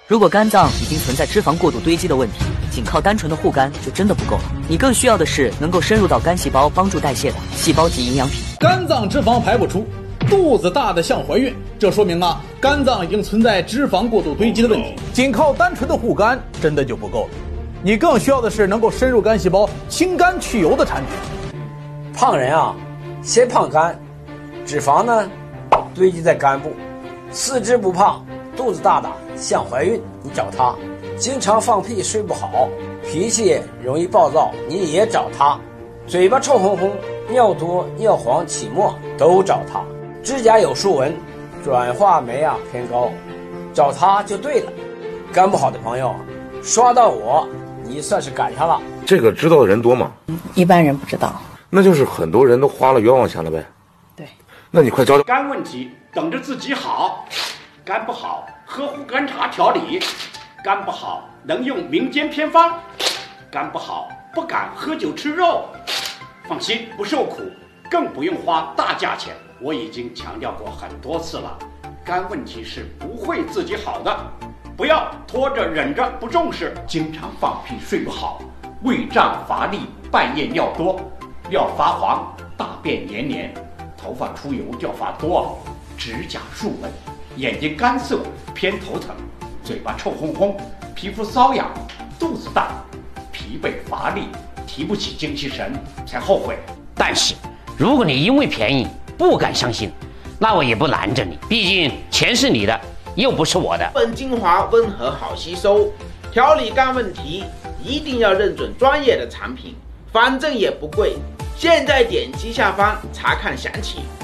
如果肝脏已经存在脂肪过度堆积的问题，仅靠单纯的护肝就真的不够了。你更需要的是能够深入到肝细胞帮助代谢的细胞级营养品。 肝脏脂肪排不出，肚子大的像怀孕，这说明啊，肝脏已经存在脂肪过度堆积的问题。仅靠单纯的护肝真的就不够了，你更需要的是能够深入肝细胞、清肝去油的产品。 胖人啊，先胖肝，脂肪呢堆积在肝部，四肢不胖，肚子大像怀孕，你找他；经常放屁睡不好，脾气容易暴躁，你也找他；嘴巴臭烘烘，尿多尿黄起沫都找他；指甲有竖纹，转化酶偏高，找他就对了。肝不好的朋友，刷到我，你算是赶上了。 这个知道的人多吗？ 一般人不知道。 那就是很多人都花了冤枉钱了呗。 对。 那你快教教。 肝问题等着自己好，肝不好喝护肝茶调理，肝不好能用民间偏方，肝不好不敢喝酒吃肉。放心，不受苦，更不用花大价钱。我已经强调过很多次了，肝问题是不会自己好的，不要拖着忍着不重视，经常放屁睡不好，胃胀乏力，半夜尿多，尿发黄，大便黏黏，头发出油掉发多，指甲竖纹，眼睛干涩偏头疼，嘴巴臭烘烘，皮肤瘙痒，肚子大，疲惫乏力，提不起精气神，才后悔。 但是如果你因为便宜不敢相信，那我也不拦着你，毕竟钱是你的，又不是我的。 本精华温和好吸收，调理肝问题一定要认准专业的产品，反正也不贵。现在点击下方查看详情。